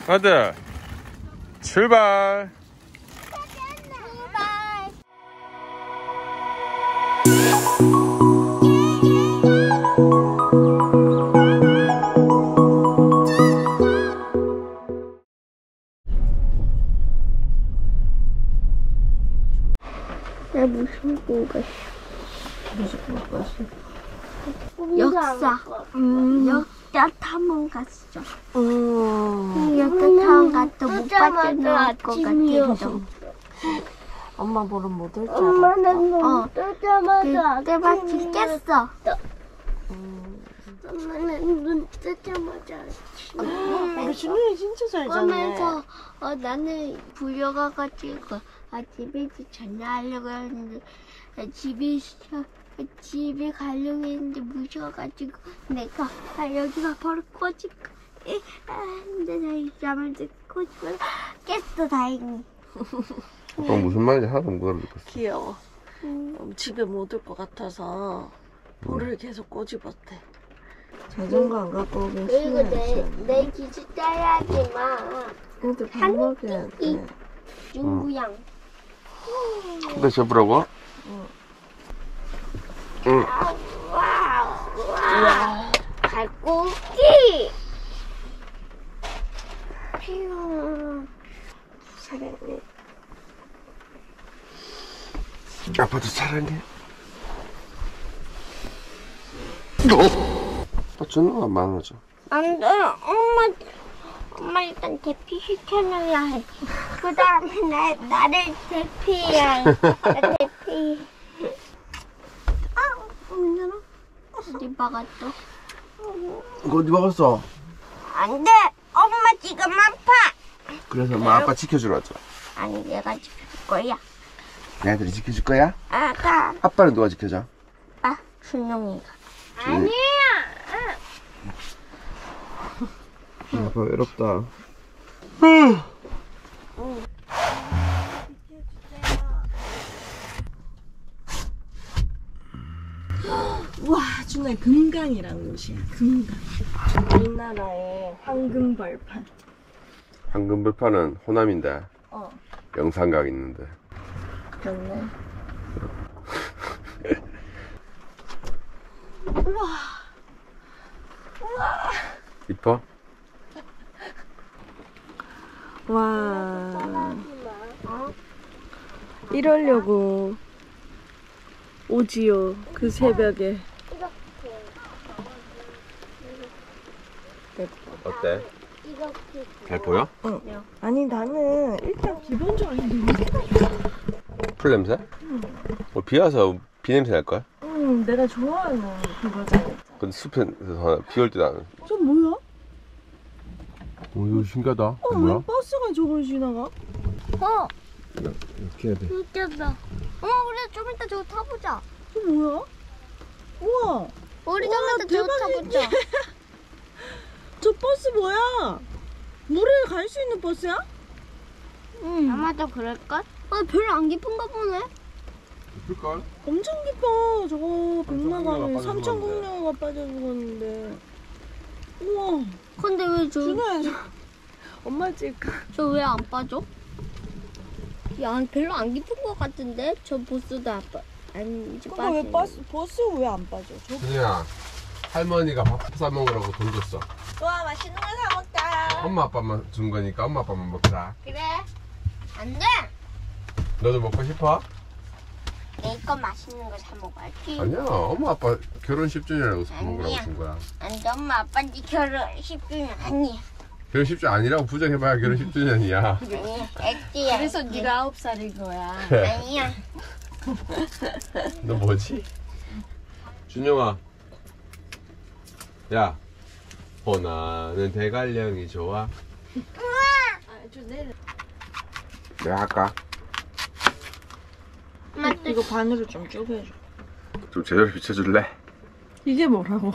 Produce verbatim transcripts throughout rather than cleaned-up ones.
아들 출발. 나 무슨 꿈 꿨어? 무슨 꿈 꿨어? 역사. 음. 역사 탐험 갔어. 음. 역사 탐험 갔다 못 빠져나올 것 같아서. 엄마 보러 못 올 줄 알았어. 엄마는 어. 눈 뜨자마자 그때마침 깼어. 음. 엄마는 눈 뜨자마자 우리 준영이 진짜 잘 자네. 그러면서 어, 나는 불려가가지고 아, 집에 전화하려고 했는데 아, 집에 있어. 집에 가려고 했는데 무서워가지고 내가 아, 여기가 바로 꼬집고 아, 근데 나 잠을 듣고 깼어 다행히. 아빠 무슨 말인지 하나도 못 알아듣겠어. 귀여워. 음. 음, 집에 못 올 것 같아서 볼을 계속 꼬집었대. 자전거 안 갖고 오긴 그리고 내, 싫어야지. 내 기술 따라하지 마. 애들 밥 먹여야 이 돼. 중구양. 근데 접으라고? 응. 응. 와우, 와우. 갈고기. 피용. 사랑해. 아빠도 사랑해. 아빠 준호가 많아져. 안 돼. 엄마, 엄마 일단 대피 시켜놔야 해. 그 다음에 나, 나를 대피해야 해. 나 대피. 아, 괜찮아? 어디 박았어? 이거 어디 먹었어? 안 돼. 엄마 지금 아파. 그래서 엄마 아빠 지켜주러 왔죠. 아니, 내가 지킬 거야. 애들이 지켜줄 거야? 아가. 아빠는 누가 지켜줘? 아, 준용이가. 준용이. 아니야. 아빠 외롭다. 와, 준호의 금강이라는 곳이야. 금강. 우리나라의 황금 벌판. 황금불판은 호남인데 어. 영산각 있는데. 그렇네. 우와. 우와. 이뻐? 와. 이러려고 오지요. 그 새벽에. 어때? 이렇게. 잘 보여? 응. 아니 나는 일단 기본적으로 냄새가 풀 냄새? 응. 뭐 비 와서 비 냄새 날걸? 응, 내가 좋아하는 그거잖아. 근데 숲에서 비 올 때도 안. 저 뭐야? 오, 이거 신기하다. 어, 왜 버스가 저걸 지나가? 어, 이렇게 해야 돼. 웃겼다. 어, 우리 좀 이따 저거 타보자. 저 뭐야? 우와. 우리 좀 우와, 이따 저거 대박이지? 타보자. 저 버스 뭐야? 물에 갈 수 있는 버스야? 응. 아마도 그럴걸? 아, 별로 안 깊은가 보네. 예쁠걸? 엄청 깊어. 저거 삼천공룡가 백마강에 빠져 삼천공룡가 빠져 죽었는데. 우와. 근데 왜 저, 준호야, 저 엄마 찍을까? 저 왜 안 빠져? 야, 별로 안 깊은 것 같은데? 저 보스도 안 빠, 안 그거 왜 버스, 버스 왜 안 빠져? 저... 준이야, 할머니가 밥 사 먹으라고 돈 줬어. 와, 맛있는 거 사 먹자. 엄마 아빠만 준 거니까 엄마 아빠만 먹자. 그래. 안 돼. 너도 먹고 싶어? 내 거 맛있는 거 사 먹어야지. 아니야, 엄마 아빠 결혼 십 주년이라고 사 먹으라고 아니야. 준 거야. 안 돼, 엄마 아빠한테 결혼 십 주년 아니야. 결혼 십 주년 아니라고 부정해봐야 결혼 십 주년이야. 아니야, 액지야. 그래서 네가 아홉 살인 거야. 아니야. 너 뭐지? 준영아, 야, 어 나는 대관령이 좋아. 아, 좀 내려. 내가 할까? 엄마 또 이거 반으로 좀 쪼개줘. 좀 제대로 비춰줄래? 이게 뭐라고?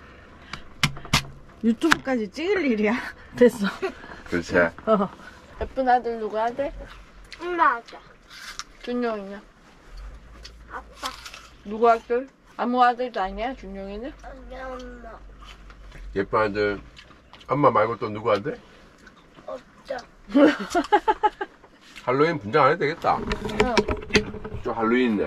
유튜브까지 찍을 일이야. 됐어. 그렇지. 어. 예쁜 아들 누구 아들? 엄마 하자. 준영이냐? 아빠. 누구 아들? 아무 아들도 아니야, 준영이는? 아니, 엄마. 예쁜 아들 엄마 말고 또 누구 아들? 없죠. 할로윈 분장 안 해도 되겠다. 응. 저 할로윈 있네.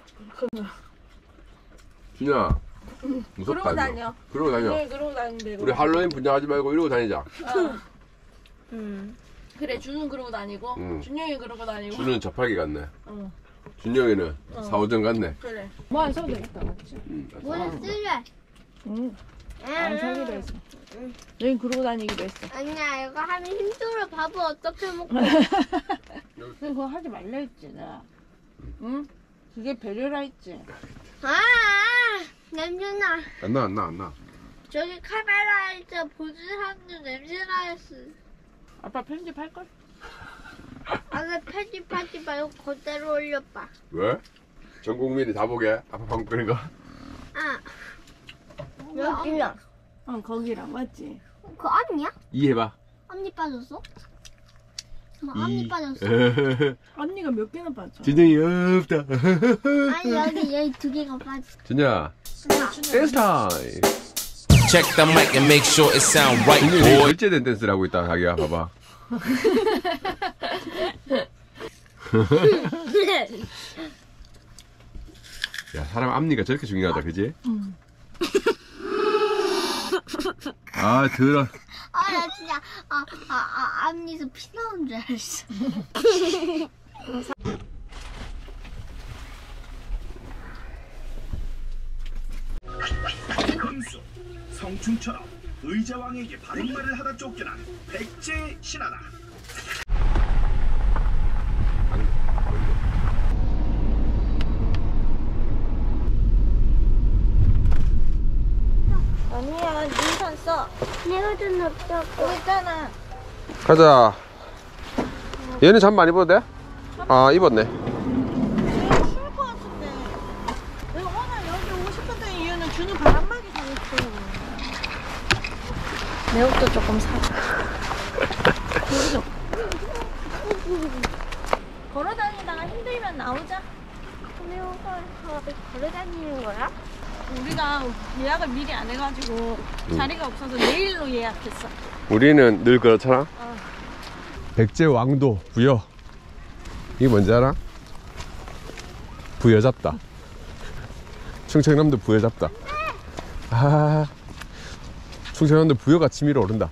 준야, 무섭다. 그러고 이거. 다녀. 그러고 다녀. 네, 그러고 다니는데. 우리 할로윈 분장하지 말고 이러고 다니자. 어. 음. 그래, 준은 그러고 다니고, 응. 준영이 그러고 다니고. 준은 저팔계 같네. 어. 준영이는 어. 사오정 같네. 그래. 뭐 안 사도 되겠다, 맞지? 응. 뭘 쓸래? 응. 안 사기로 했어. 너희 그러고 다니기로 했어. 아니야, 이거 하면 힘들어. 밥을 어떻게 먹고. 그거 하지 말라 했지, 나. 응? 그게 배려라 했지. 아, 냄새나. 안 나, 안 나, 안 나. 저기 카메라에서 보는 사람들 냄새나 했어. 아빠 편집할걸? 아까 편집하지 말고 그대로 올려봐. 왜? 전 국민이 다 보게? 아빠 방금 끓인 거? 아, 여기랑. 어, 거기랑 맞지? 그 언니야? 이해봐. 언니 빠졌어? 뭐 언니 빠졌어? 언니가 몇 개나 빠져? 준영이 없다. 아니 여기 여기 두 개가 빠졌어. 준야, 댄스 타임. Check the mic and make sure it sound right, 준영이 boy. 결제된 댄스를 하고 있다, 자기야. 봐봐. 야, 사람 앞니가 저렇게 중요하다, 그지? 응. 아, 들어. 아 나 진짜 아아 아, 앞니에서 피 나온 줄 알았어. 금수, 성충처럼 의자왕에게 바른말을 하다 쫓겨난 백제 신하다. 아니야, 니산 써. 내가 좀 없다고. 여기 있잖아. 가자. 얘는 잠 많이 입어도 돼? 아, 입었네. 추울 것 같은데. 내가 오늘 여기 오고 싶었던 이유는 준우 바람막이 사줬어. 내 옷도 조금 사. 보여줘. 걸어 다니다가 힘들면 나오자. 내가 걸어 다니는 거야? 우리가 예약을 미리 안 해가지고 자리가 없어서 내일로 예약했어. 우리는 늘 그렇잖아. 어. 백제 왕도 부여. 이게 뭔지 알아? 부여잡다. 충청남도 부여잡다. 아, 충청남도 부여가 치밀어 오른다.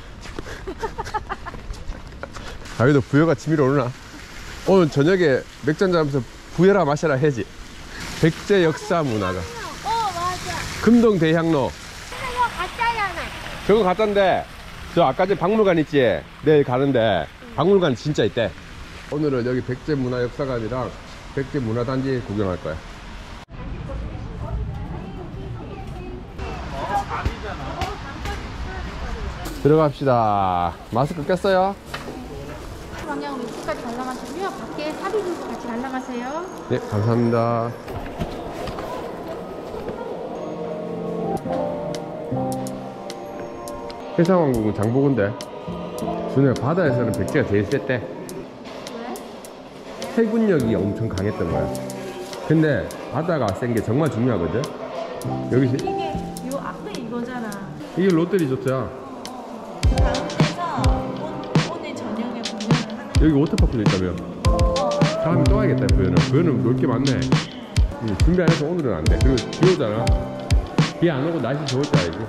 아기도 부여가 치밀어 오르나? 오늘 저녁에 맥주 한잔 하면서 부여라 마셔라 해지. 백제 역사 문화가. 어 맞아. 금동 대향로. 이거 가짜잖아. 저거 가짜인데 저 아까 전 박물관 있지? 내일 가는데 박물관 진짜 있대. 오늘은 여기 백제 문화 역사관이랑 백제 문화단지 구경할 거야. 들어갑시다. 마스크 꼈어요? 방향으로 이쪽까지 관람하시고요. 밖에 사비도 같이 관람하세요. 네, 감사합니다. 해상왕국은 장보건데 준호야, 바다에서는 백제가 제일 셌대. 왜? 해군력이 엄청 강했던 거야. 근데 바다가 센 게 정말 중요하거든. 여기 이게 요 앞에 이거잖아. 이게 롯데리 좋다. 가운데서 오- 오늘 저녁에 공연을 하는. 여기 워터파크도 있다며. 다음에 또 와야겠다. 부여는 부여는 놀 게 많네. 응, 준비 안 해서 오늘은 안 돼. 그리고 비 오잖아. 비 안 오고 날씨 좋을 때 알지.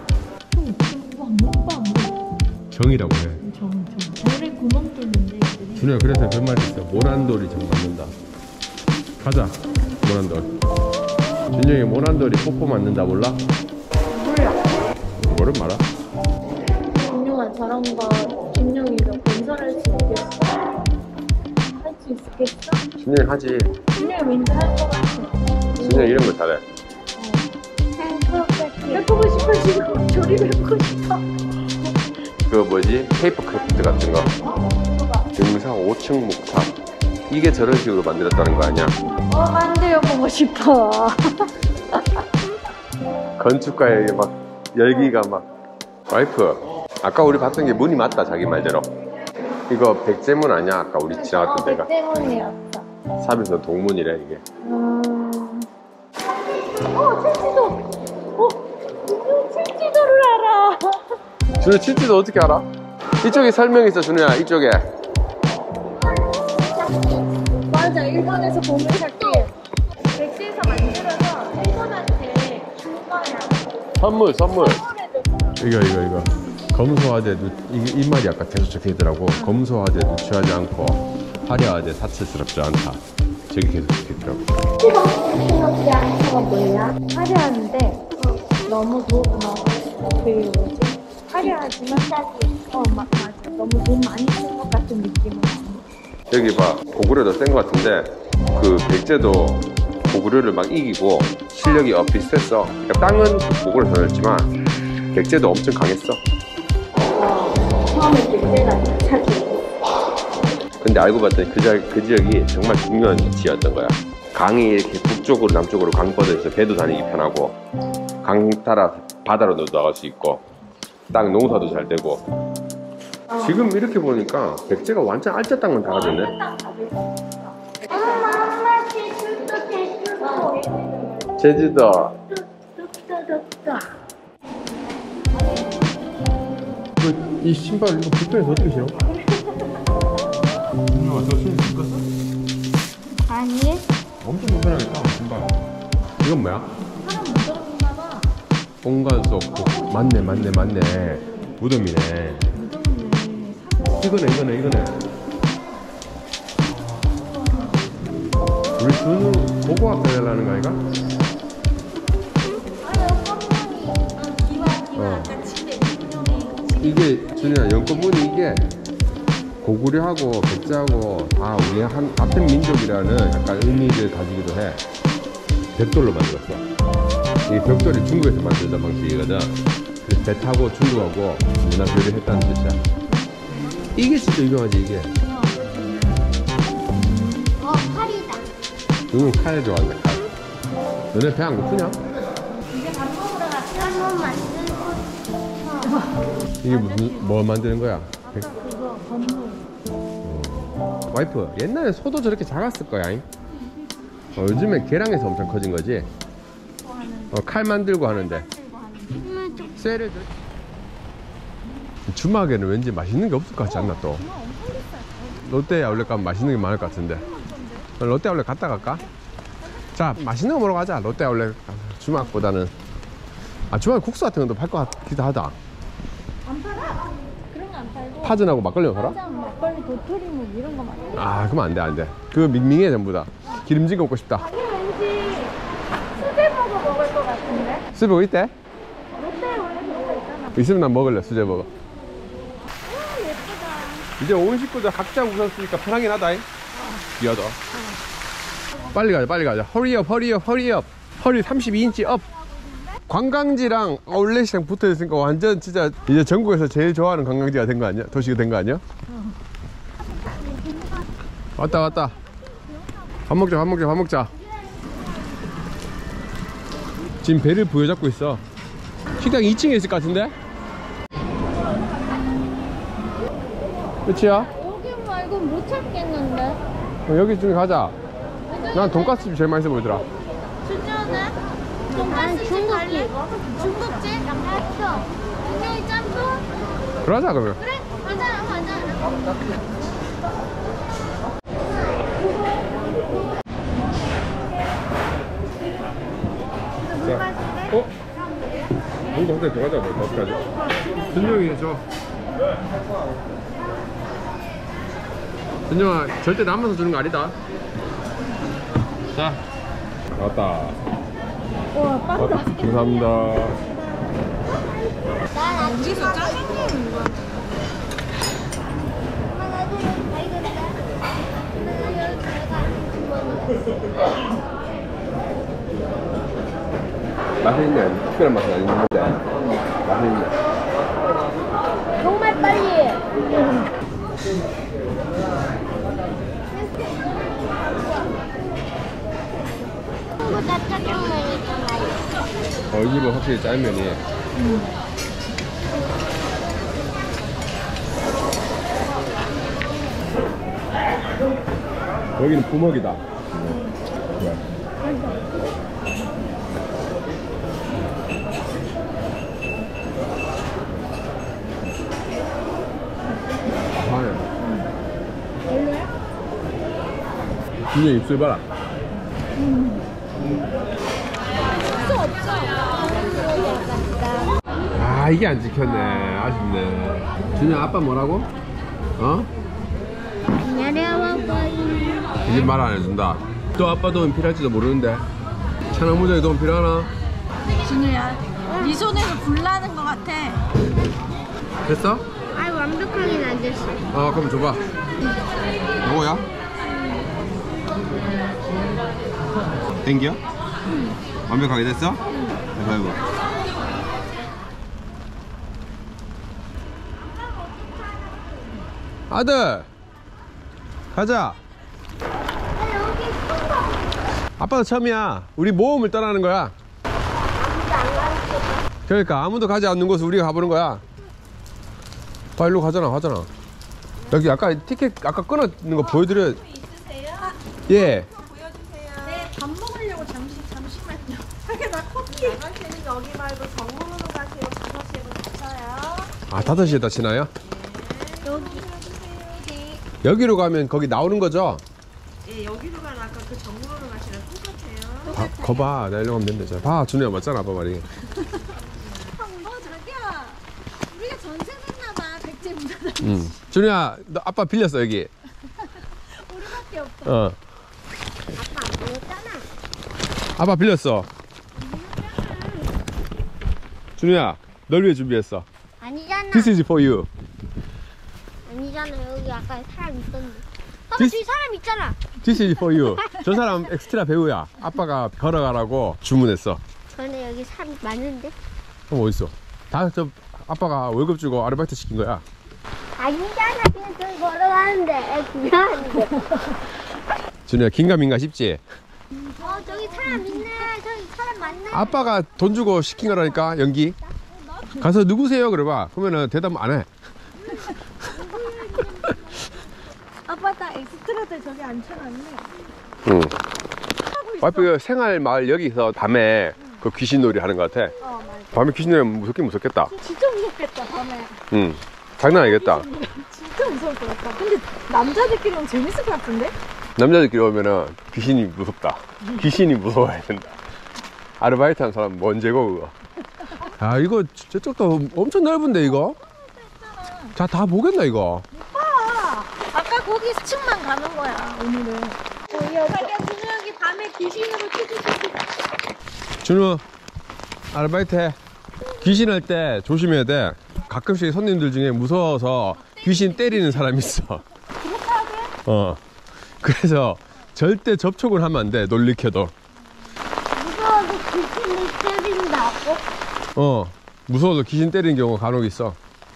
정이라고 해. 정, 정. 별에 구멍 뚫는데 이들이. 준호야, 그래서 그런 말이 있어. 모난돌이 정 맞는다. 가자, 모난돌. 준영이 모난돌이 뽀뽀 맞는다 몰라? 몰라. 뭐를 말아? 김용아 저런 거 김용이도 건설할 수 있겠어? 할 수 있겠어? 준영이 하지. 김용이 왠지 할 것 같아. 준영이 이런 거 잘해. 해보고 싶어 지금 조립해보고 싶어. 그 뭐지? 페이퍼 크래프트 같은 거. 등산 오 층 목탑. 이게 저런 식으로 만들었다는 거 아니야? 어 만들어보고 싶어. 건축가의 막 열기가 막. 와이프, 아까 우리 봤던 게 문이 맞다, 자기 말대로. 이거 백제문 아니야? 아까 우리 지나갔던 데가. 때문이었어. 삽에서 동문이래 이게. 음... 어 칠지도. 어 김용 칠지도를 알아. 준호 칠지도 어떻게 알아? 이쪽에 설명이 있어, 준우야. 이쪽에. 맞아, 일본에서 보물 찾기. 백지에서 만들어서 일본한테 줄 거야. 선물, 선물. 선물해줬어. 이거, 이거, 이거. 검소하되, 누, 이, 이 말이 아까 계속 적혀 있더라고. 검소하되 누추하지 않고, 화려하되 사치스럽지 않다. 저기 계속 적혀 있더라고. 사치스럽지 않다가 뭐야? 화려한데 너무 돈, 뭐, 그 뭐지? 화려하지만 어, 마, 맞아. 너무 돈 많이 쓴 것 같은 느낌은 아니야. 여기 봐. 고구려도 센 것 같은데, 그 백제도 고구려를 막 이기고 실력이 어 비슷했어. 그러니까 땅은 고구려 덜했지만 백제도 엄청 강했어. 처음에 백제가 차지고. 근데 알고 봤더니 그, 자, 그 지역이 정말 중요한 위치였던 거야. 강이 이렇게 북쪽으로 남쪽으로 강 뻗어 있어. 배도 다니기 편하고 강 따라 바다로도 나갈 수 있고 땅 농사도 잘 되고. 지금 이렇게 보니까 백제가 완전 알짜 땅만 다 가졌네. 엄마, 엄마, 제주도, 제주도. 제주도. 뚝뚝뚝뚝. 이거, 이 신발 이거 불편해서 어떻게 신어? 누나 저 신을 신었어? 아니, 엄청 불편하겠다 신발. 이건 뭐야? 사람 못 들어본가 봐. 공간속 고- 맞네 맞네 맞네 무덤이네. 이거네 이거네 이거네. 우리 준우 보고 학교하려는 거 아이가? 어. 이게 준우야 연꽃무늬 이게 고구려하고 백제하고 다 우리 한 같은 민족이라는 약간 의미를 가지기도 해. 벽돌로 만들었어. 이 벽돌이 중국에서 만들던 방식이거든. 그래서 배 타고 중국하고 문화 교류를 했다는 뜻이야. 이게 진짜 유명하지 이게. 어, 칼이다. 누군 칼 좋아한다 칼. 너네 배 안 고프냐? 한번 만들고 이게 무슨 뭐 만드는 거야? 백- 그거 건물. 와이프 옛날에 소도 저렇게 작았을 거야. 잉? 어, 요즘엔 개랑에서 엄청 커진 거지. 어, 칼 만들고 하는데. 쇠를 들- 주막에는 왠지 맛있는 게 없을 것 같지 않나 또? 롯데 아울렛 가면 맛있는 게 많을 것 같은데. 롯데 아울렛 갔다 갈까? 자, 맛있는 거 먹으러 가자. 롯데 아울렛 주막보다는. 아, 주막에 국수 같은 것도 팔 것 같기도 하다. 안 팔아. 그런 거 안 팔고. 파전하고 막걸리 팔아? 파전, 막걸리, 도토리묵 이런 거 많이. 아, 그러면 안 돼, 안 돼. 그거 밍밍해 전부 다. 기름진 거 먹고 싶다. 아니 왠지 수제버거 먹을 것 같은데? 수제버거 있대? 롯데 원래 그런 거 있잖아. 있으면 난 먹을래, 수제버거. 와 예쁘다. 이제 온 식구들 각자 우선 쓰니까 편하긴 하다. 잉? 귀하다. 빨리 가자, 빨리 가자. 허리업, 허리업, 허리업. 허리 삼십이 인치 업. 관광지랑 아울렛이랑 붙어 있으니까 완전 진짜 이제 전국에서 제일 좋아하는 관광지가 된 거 아니야? 도시가 된 거 아니야? 왔다, 왔다. 밥 먹자, 밥 먹자, 밥 먹자. 지금 배를 부여잡고 있어. 식당 이 층에 있을 것 같은데? 끝이야? 여기 말고 못 찾겠는데? 어, 여기 중에 가자. 난 돈가스집 제일 맛있어 보이더라. 준현은? 난 중국집. 중국집? 알았어. 분명히 짬뽕? 그러자 그러면. 그래? 가자 가자. 자, 어? 뭔가 한테 더 가자. 뭐 어떻게 하지? 준영이 줘. 준영아 절대 남아서 주는 거 아니다. 자, 나왔다. 와 빵. 어, 감사합니다. 난 아침 여기서 짜장면 이거. 엄마 나도 알겠다. 내가 내가 아침 먹어. 맛있네. 특별한 맛은 아닌데 맛있네. 정말 빨리. 보다 짜장면이잖아요. 어, 이 집은 확실히 짜장면이. 여기는 부먹이다. 준이 입술 봐라. 아 이게 안 지켰네. 아쉽네. 준이 아빠 뭐라고? 어? 내려와봐요. 이제 말 안 해준다. 또 아빠 도움 필요할지도 모르는데. 차나무장에 도움 필요하나? 준우야, 네 손에서 불 나는 것 같아. 됐어? 아이 완벽하긴 안 됐어. 어 그럼 줘봐. 뭐야? 땡겨? 완벽하게 됐어? 아이고 아이고. 아들 가자. 아빠도 처음이야. 우리 모험을 떠나는 거야. 그러니까 아무도 가지 않는 곳을 우리가 가보는 거야. 봐 일로 가잖아 가잖아. 여기 아까 티켓 아까 끊었는 거 보여드려. 있으세요? 예. 보여주세요. 네, 밥 먹으려고 잠시 잠시만요. 하게 나 커피. 나갈 때는 여기 말고 정문으로 가세요. 다섯 시에도 닫혀요. 아 다섯 시에다 치나요? 여기 보여주세요. 네. 여기로 가면 거기 나오는 거죠? 예, 여기로 가는 아까 그 정문으로 가시랑 똑같아요. 봐, 거봐 나 일로 가면 된다. 봐 준우야 맞잖아 아빠 말이. 어, 자기야. 우리가 전세 냈나봐. 백제 문화다. 응. 준우야 너 아빠 빌렸어 여기. 우리밖에 없어. 어. 아빠 안 보였잖아. 아빠 빌렸어. 준우야 널 위해 준비했어. 아니잖아. This is for you. 아니잖아. 여기 아까 사람 있었는데. 봐봐 This- 뒤에 사람 있잖아. This is for you. 저 사람 엑스트라 배우야. 아빠가 걸어가라고 주문했어. 전에 여기 사람 많은데. 그럼 어딨어? 다 저 아빠가 월급 주고 아르바이트 시킨 거야. 아니잖아. 그냥 저기 걸어가는데 애 구경하는데. 준우야 긴가민가 싶지? 어 저기 사람 있네. 저기 사람 많네. 아빠가 돈 주고 시킨 거라니까 연기. 가서 누구세요? 그래봐. 그러면은 대답 안 해. 아빠 딱 엑스트라들 저기 앉혀놨네. 응. 와이프 그 생활 마을 여기서 밤에 그 귀신놀이 하는 것 같아. 어, 맞아. 밤에 귀신놀이 무섭긴 무섭겠다. 진짜 무섭겠다, 밤에. 응. 장난 아니겠다. 진짜 무서울 것 같다. 근데 남자들끼리 오면 재밌을 것 같은데? 남자들끼리 오면은 귀신이 무섭다. 귀신이 무서워야 된다. 아르바이트 한 사람 뭔재고 그거. 아 이거 저쪽도 엄청 넓은데 이거. 자 다 보겠나 이거. 아, 아까 거기 층만 가는 거야, 오늘은. 자기야, 준우 형이 밤에 귀신으로 찍으시지. 준우 아르바이트 해. 귀신 할 때 조심해야 돼. 가끔씩 손님들 중에 무서워서 귀신 때리는 사람이 있어. 어. 그래서 절대 접촉을 하면 안 돼. 놀리켜도. 무서워서 귀신이 때린다고? 어. 무서워서 귀신 때리는 경우가 간혹 있어.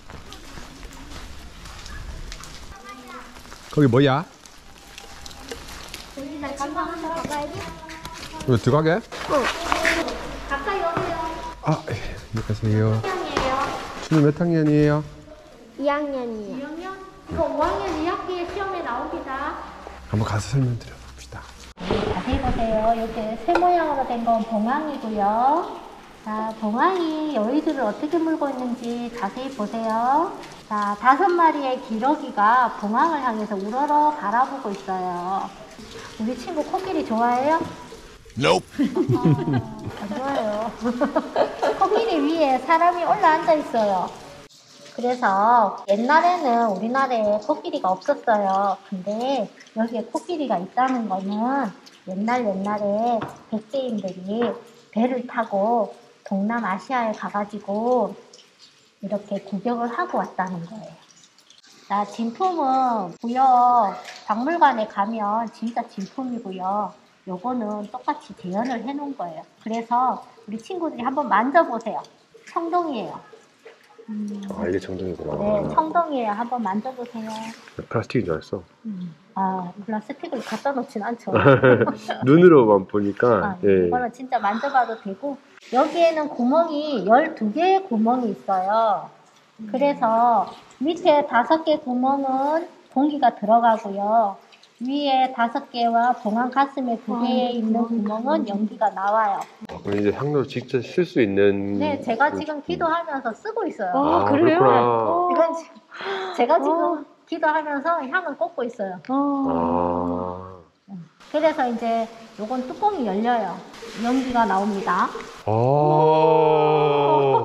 거기 뭐야? 여기 나 가방 한번 가봐야지. 이거 들어가게? 가까이 오세요. 아, 예, 안녕하세요. 학년이에요. 준우 몇 학년이에요? 이 학년이에요. 이 학년? 이거 오 학년 이 학기에 시험에 나옵니다. 한번 가서 설명드려 봅시다. 자세히 보세요. 이렇게 새 모양으로 된 건 봉황이고요. 자, 봉황이 여의주를 어떻게 물고 있는지 자세히 보세요. 자, 다섯 마리의 기러기가 봉황을 향해서 우러러 바라보고 있어요. 우리 친구 코끼리 좋아해요? Nope. 안 좋아요. 코끼리 위에 사람이 올라앉아 있어요. 그래서 옛날에는 우리나라에 코끼리가 없었어요. 근데 여기에 코끼리가 있다는 거는 옛날 옛날에 백제인들이 배를 타고 동남아시아에 가가지고 이렇게 구경을 하고 왔다는 거예요. 자, 진품은 구역 박물관에 가면 진짜 진품이고요. 요거는 똑같이 재현을 해 놓은 거예요. 그래서 우리 친구들이 한번 만져보세요. 청동이에요. 아, 이게 정정이구나. 네, 청동이에요. 한번 만져보세요. 플라스틱인 줄 알았어. 아, 플라스틱을 갖다 놓진 않죠. 눈으로만 보니까, 아, 예. 이거는 진짜 만져봐도 되고, 여기에는 구멍이 열두 개의 구멍이 있어요. 그래서 밑에 다섯 개 구멍은 공기가 들어가고요. 위에 다섯 개와 봉황 가슴에 두 개에 있는 구멍은 연기가 나와요. 그럼 이제 향로 직접 쓸 수 있는. 네, 제가 지금 기도하면서 쓰고 있어요. 아, 그래요? 그렇구나. 이건 지- 제가 지금 기도하면서 향을 꽂고 있어요. 아. 그래서 이제 요건 뚜껑이 열려요. 연기가 나옵니다. 오.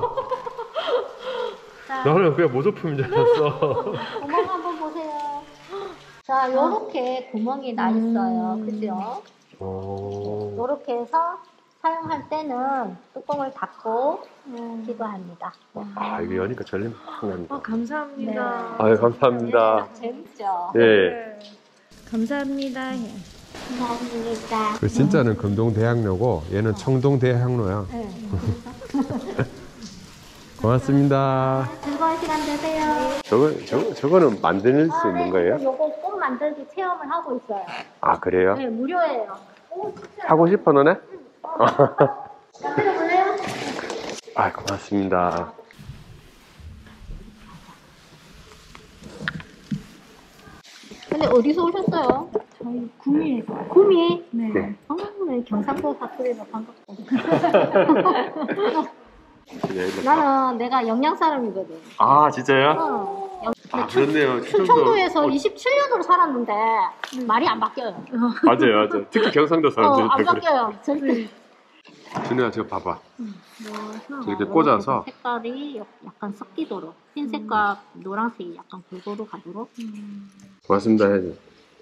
자, 나는 그냥 모조품인 줄 알았어. 구멍 한번 보세요. 자, 요렇게 구멍이 나 있어요. 그죠? 오. 요렇게 해서 사용할 때는 뚜껑을 닫고 기도합니다. 아, 이거 여니까 절림 확 납니다. 어, 감사합니다. 아유, 감사합니다. 네, 재밌죠? 예. 감사합니다. 감사합니다. 그 진짜는 금동대학로고 얘는 청동대학로야. 네. 고맙습니다. 즐거운 시간 되세요. 저거, 저거, 저거는 만들 수 아, 있는 네, 거예요? 요거 꽃 만들기 체험을 하고 있어요. 아, 그래요? 네, 무료예요. 오, 진짜. 하고 싶어, 너네? 만들어 볼래요? 아, 고맙습니다. 근데 어디서 오셨어요? 저희 구미에서. 구미? 네. 네. 어, 네, 경상도 사투리로 반갑고. 나는 내가 영양 사람이거든. 아, 진짜요? 어. 영- 아, 춘- 그렇네요. 충청도에서 이십칠 년으로 살았는데 말이 안 바뀌어요. 맞아요, 맞아요. 특히 경상도 어, 사람들이 안 다 그래. 바뀌어요. 절대. 준우야, 저거 봐봐. 이렇게 어, 꽂아서. 색깔이 약간 섞이도록 흰색과 노란색이 약간 골고루 가도록. 고맙습니다, 해야지.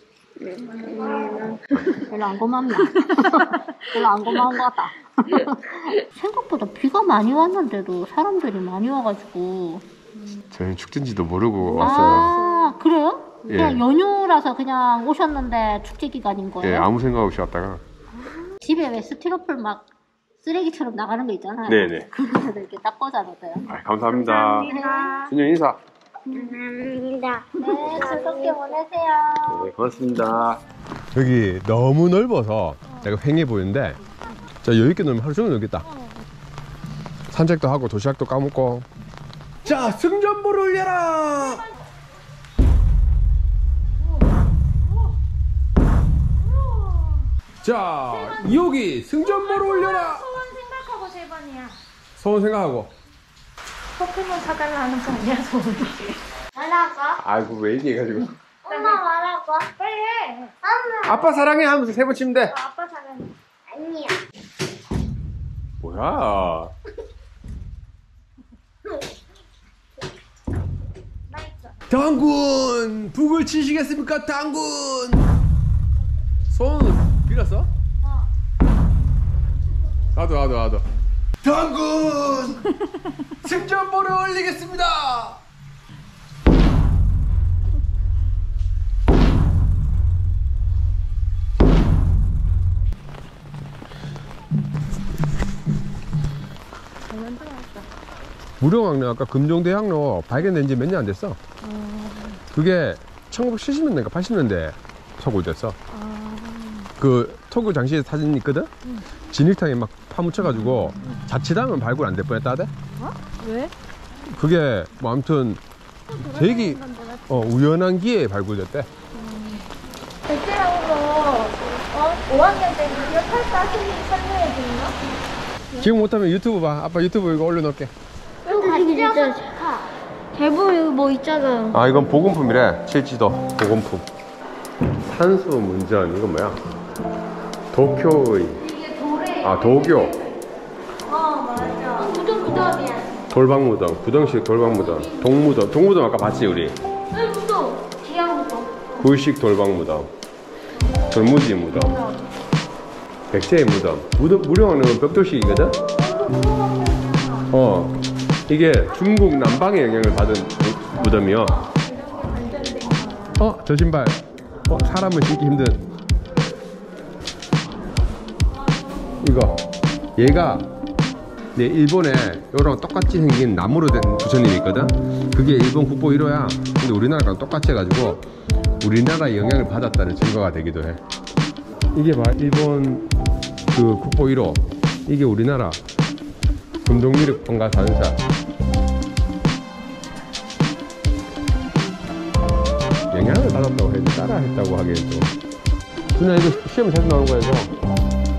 별로 안 고맙나? 별로 안 고마운 것 같다. 생각보다 비가 많이 왔는데도 사람들이 많이 와가지고. 저희는 축제인지도 모르고 왔어요. 아, 그래요? 그냥 예. 연휴라서 그냥 오셨는데 축제 기간인 거예요? 예, 아무 생각 없이 왔다가. 집에 왜 스티로폼 막 쓰레기처럼 나가는 거 있잖아요. 네네. 그거를 이렇게 딱 꽂아놓으세요. 아, 감사합니다. 준우 인사. 감사합니다. 네, 즐겁게 보내세요. 네, 고맙습니다. 여기 너무 넓어서 내가 휑해 보이는데 자, 여유있게 놀면 하루 종일 놀겠다. 산책도 하고 도시락도 까먹고. 자, 승전보를 올려라. 자, 여기 승전보를 올려라. 소원 생각하고 세 번이야. 소원 생각하고. 포켓몬 사달라는 거 아니야, 소원이지. 뭐라고? 아이고, 왜 얘기해가지고. 엄마 뭐라고? 빨리 해. 엄마. 아빠 사랑해 하면서 세 번 치면 돼. 어, 아빠 사랑해. 아니야. 뭐야. 당군 북을 치시겠습니까, 당군? 손 빌었어? 어. 나도 나도 나도. 당군 승전보를 올리겠습니다. 무령왕릉 아까 금종대학로 발견된 지 몇 년 안 됐어. 그게 천구백칠십 년대인가 팔십 년대 서굴됐어. 그 토굴 장시에 사진 있거든? 진흙탕에 막 파묻혀가지고 자칫하면 발굴 안 될 뻔했다 하대? 어? 왜? 그게 뭐 아무튼 되게 어, 우연한 기회에 발굴됐대. 백제랑으로 어? 오 학년 때 이거 탈까 설명해 주나? 기억 못하면 유튜브 봐. 아빠 유튜브 이거 올려놓을게. 여기 진짜 좋다. 대본 여기 뭐 있잖아. 아, 이건 보건품이래. 칠지도 보건품. 탄소 문전 이건 뭐야? 도쿄의 아 도교 어 맞아. 무덤 무덤이야. 돌방무덤 부동식 돌방무덤 동무덤 동무덤 아까 봤지 우리? 응 무덤. 기억 무덤. 불식 돌방무덤 돌무지 무덤 백제의 무덤 무덤 무령왕릉은 벽돌식이거든? 어 이게 중국 남방의 영향을 받은 무, 무덤이요. 어? 저 신발 어? 사람은 신기 힘든 이거 얘가 네, 일본에 이런 똑같이 생긴 나무로 된 부처님이 있거든. 그게 일본 국보 일 호야. 근데 우리나라랑 똑같이 해가지고 우리나라의 영향을 받았다는 증거가 되기도 해. 이게 봐, 일본 그 국보 일 호 이게 우리나라 금동미륵 본가 사은사. 영향을 받았다고 해도 따라 했다고 하기엔 좀. 준아 이거 시험 자주 나오는 거야 이거.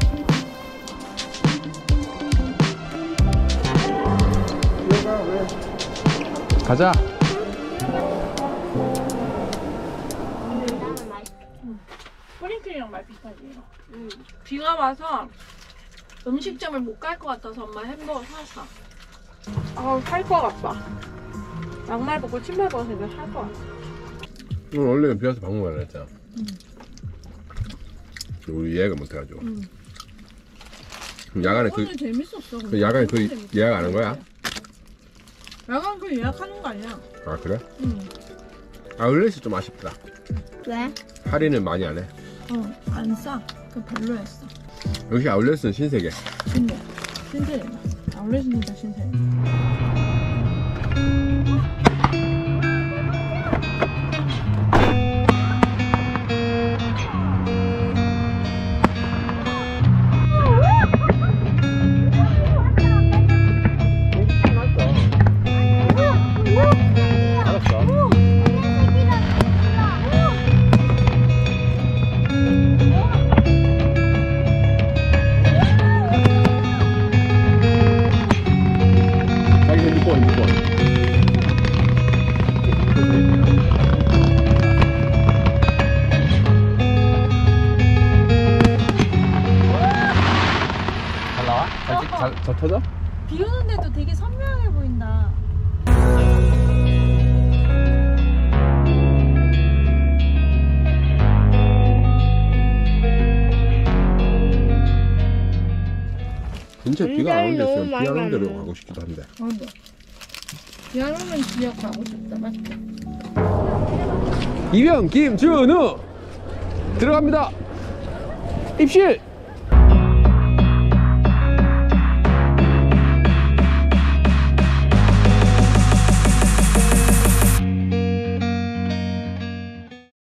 가자. 뿌링클이랑 말 비슷하지. 응. 비가 와서 음식점을 못 갈 것 같아서 엄마 햄버거 사왔어. 아, 살 것 같다. 양말 벗고 신발 벗어서 이제 살 것 같아. 오늘 원래 비 와서 방문 가려 했잖아. 응. 우리 예약을 못 해가지고. 응. 그럼 야간에 그, 오늘 재밌었어. 그 야간에 그 예약 안 한 거야? 야간 그 예약하는 거 아니야? 아 그래? 응. 아울렛이 좀 아쉽다. 왜? 할인은 많이 안 해. 어, 안 싸. 그 별로였어. 역시 아울렛은 신세계. 근데 신세계다. 아울렛은 진짜 신세계. 자기 핸드폰 핸드폰. 잘 나와? 잘, 찍- 잘, 잘 터져? 비 오는데도 되게 선명해 보인다. 진짜 비가 안 오는데 있으면 너무 비 안 오는 많이 데로 안 가고 싶기도 한데. 맞아. 비 안 오면 지역 가고 싶다. 맞지? 이병 김준우 들어갑니다. 입실.